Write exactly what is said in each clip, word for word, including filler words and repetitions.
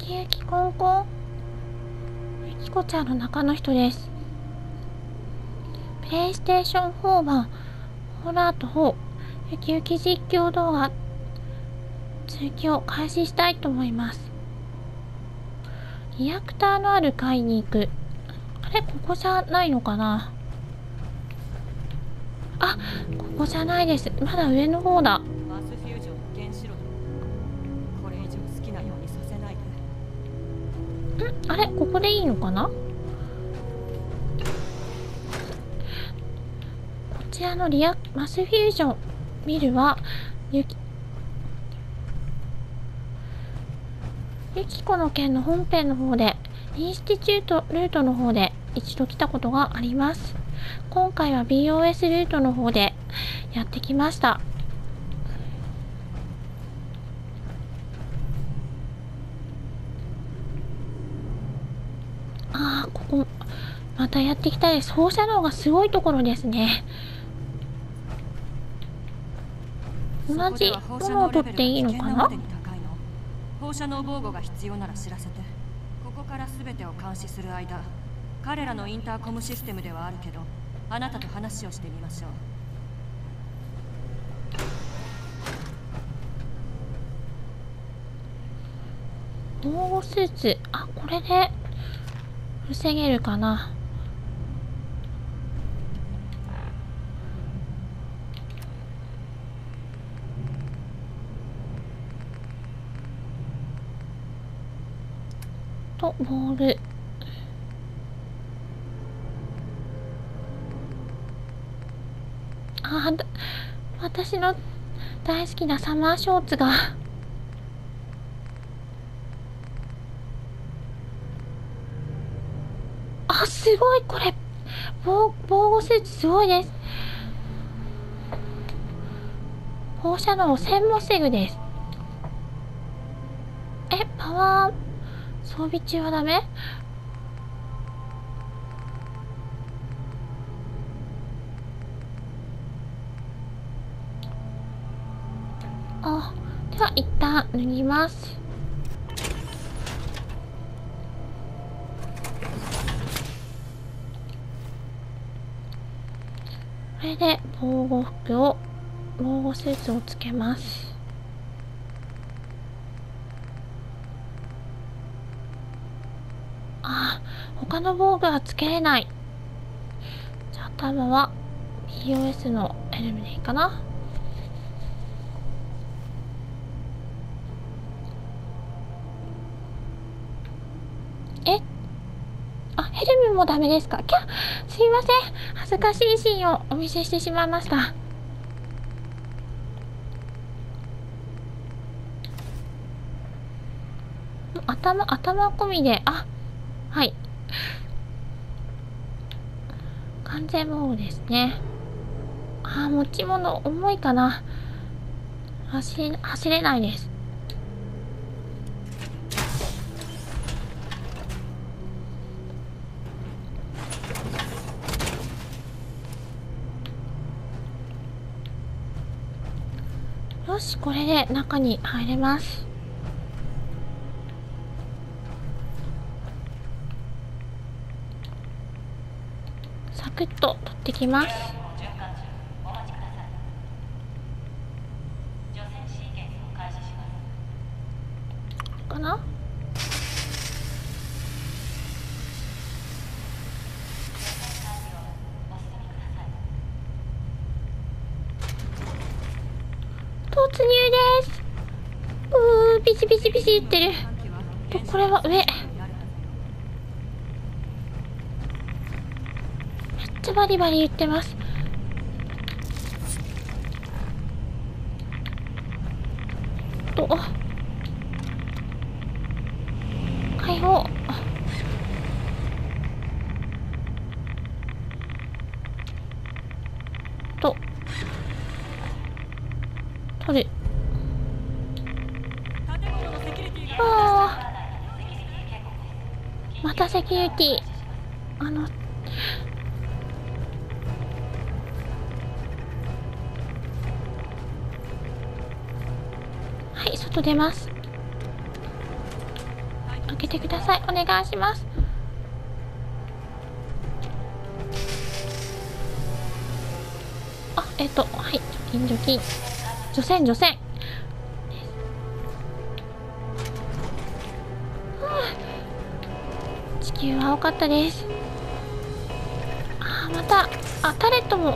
きゆきコンコン。ゆきこちゃんの中の人です。プレイステーションフォーはホラーとフォー、ゆきゆき実況動画続きを開始したいと思います。リアクターのある階に行く。あれ、ここじゃないのかな。あ、ここじゃないです。まだ上の方だ。 マスフュージョンの原子炉だ。これ以上好きなようにさせないで。 ん、あれ、ここでいいのかな。こちらのリアマスフュージョンビルはゆきゆきこの件の本編の方でインスティチュートルートの方で一度来たことがあります。今回は ビーオーエス ルートの方でやってきました。ああ、ここまたやってきたです。放射能がすごいところですね。同じものを取っていいのかな。 放射能防護が必要なら知らせて。ここから全てを監視する間、彼らのインターコムシステムではあるけど、あなたと話をしてみましょう。 防護スーツ、あ、これで防げるかな。とボール。あ、私の大好きなサマーショーツが。あ、すごい、これ防防護スーツすごいです。放射能せんも防ぐです。え、パワー装備中はダメ。あ、では一旦脱ぎます。これで防護服を防護スーツをつけます。あ、他の防具はつけれない。じゃあ頭は ビーオーエス のヘルムでいいかな。え、あ、ヘルムもダメですか。キャ、すいません、恥ずかしいシーンをお見せしてしまいました。頭頭込みで、あ、はい、完全防護ですね。あー、持ち物重いかな。走れ走れないです。よし、これで中に入れます。サクッと取ってきます。かな。突入です。うー、ビシビシビシいってる。と、これは上。めっちゃバリバリ言ってます。と、解放。と、取る。あー、またセキュリティ。あの、はい、外出ます。 けてください。お願いします。あ、えっと、はい。除菌、除菌。除染、除染。地球は青かったです。あー、また、あ、タレットも。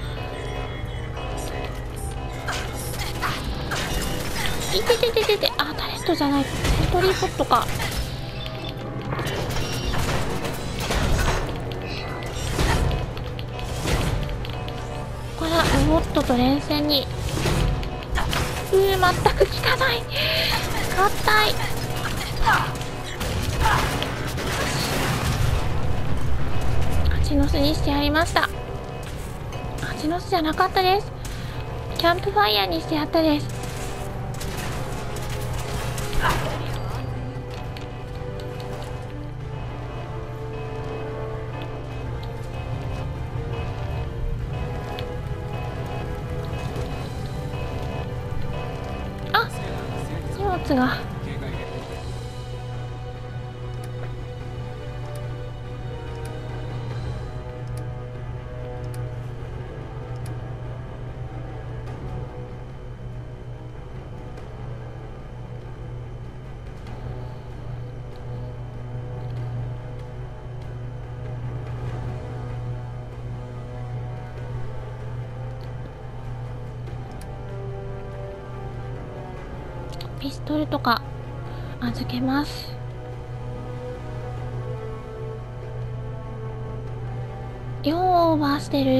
いててててて、あ、タレットじゃない。セントリーポットか。これはロボットと連戦に。うー、全く効かない。硬い。蜂の巣にしてやりました。蜂の巣じゃなかったです。キャンプファイヤーにしてやったです。あ、荷物が。ピストルとか預けます。よーオーバーしてる。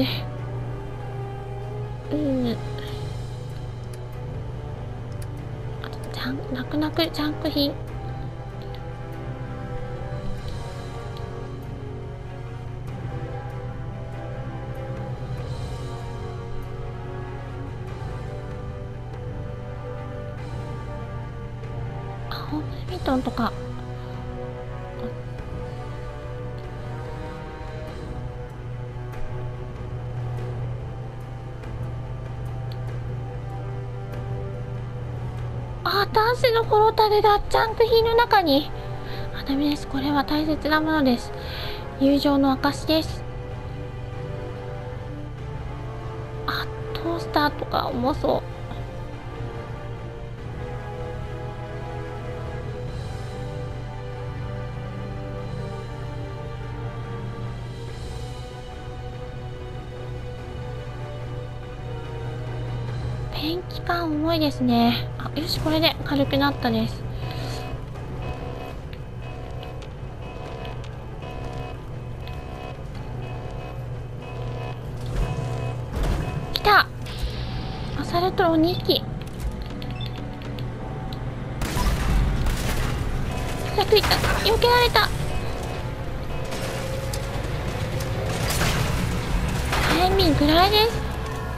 うん。あとジャン泣く泣くジャンク品。ホームミトンとか。あ、男子のホロタルだ。ジャンク品の中に。あ、ダメです。これは大切なものです。友情の証です。あ、トースターとか重そう。ペンキ缶重いですね。あ、よし、これで軽くなったです。来た。アサルトロンにひき。さくいった。避けられた。タイミングぐらいです。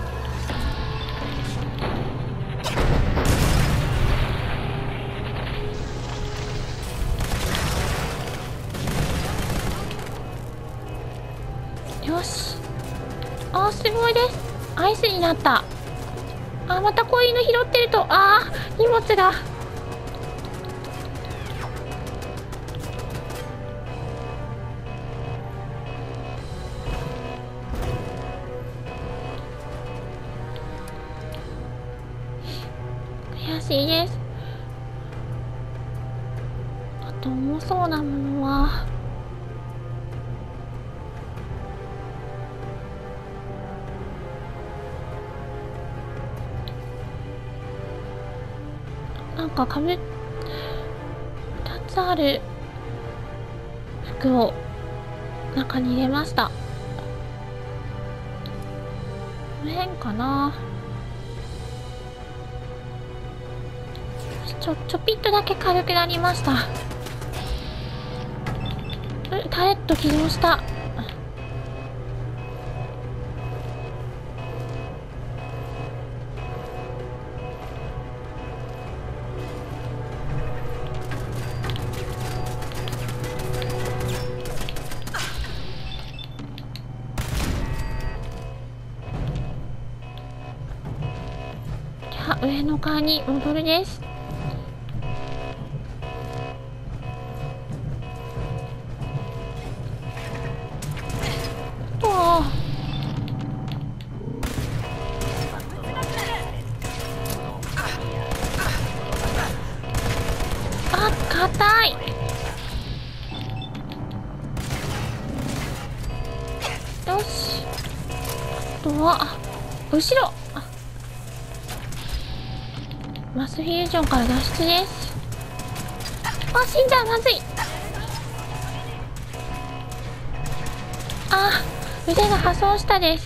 よし。あー、すごいです。アイスになった。あ、またこういうの拾ってると、あー、荷物が。悔しいです。あと重そうなものは。なんかかぶふたつある服を中に入れました。この辺かな。ちょちょぴっとだけ軽くなりました。タレット起動した。上の階に戻るです。 ああ、硬い。よし、あとはあ後ろ。マスフュージョンから脱出です。あ、死んだ。まずい。あ、腕が破損したです。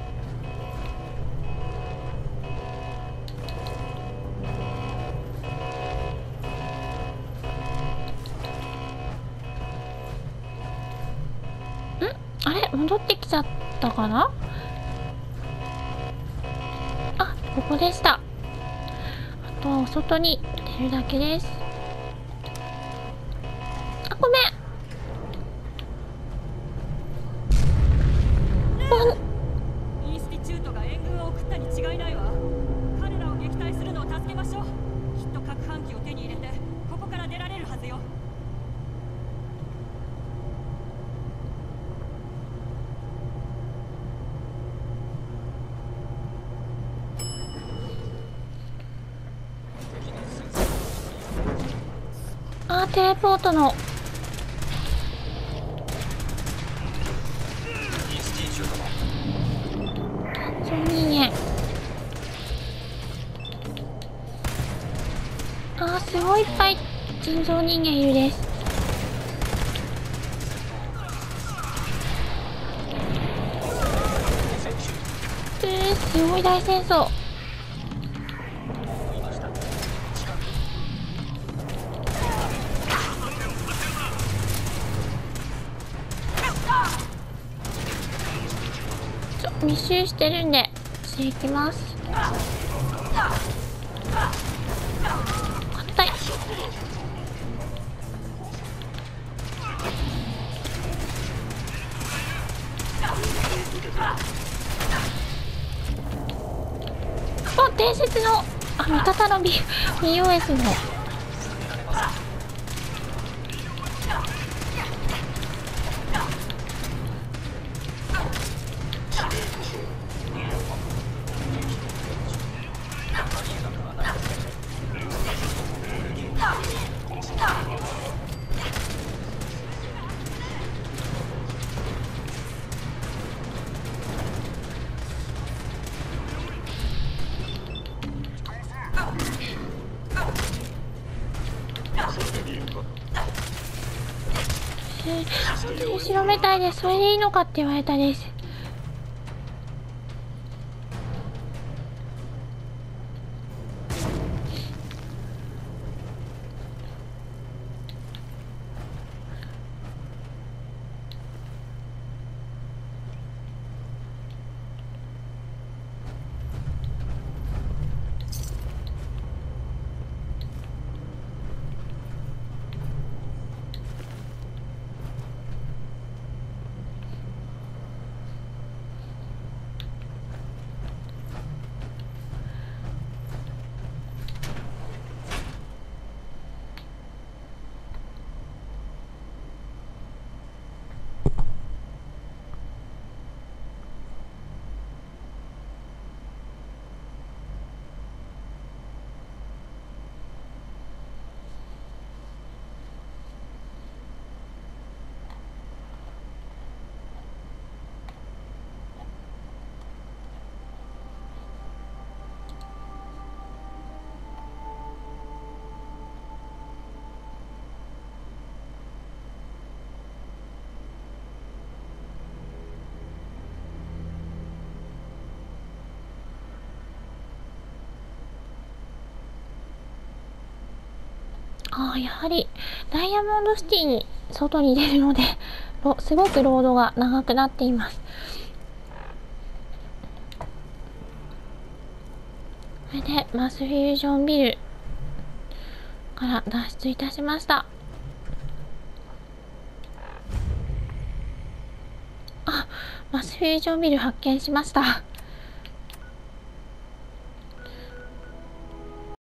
ん？あれ？戻ってきちゃったかな？あ、ここでした。あとはお外に出るだけです。あ、ごめん。 インスティチュートが援軍を送ったに違いないわ。彼らを撃退するのを助けましょう。きっと核反旗を手に入れてここから出られるはずよ。 あー、テレポートの人間。あー、すごいいっぱい人造人間いるです。えー、すごい大戦争。ちょ密集してるんでしていきます。硬い。あ、伝説のあ味方の ビーオーエス の後ろめたいです。それでいいのかって言われたです。ああ、やはりダイヤモンドシティに外に出るのですごくロードが長くなっています。これでマスフュージョンビルから脱出いたしました。あ、マスフュージョンビル発見しました。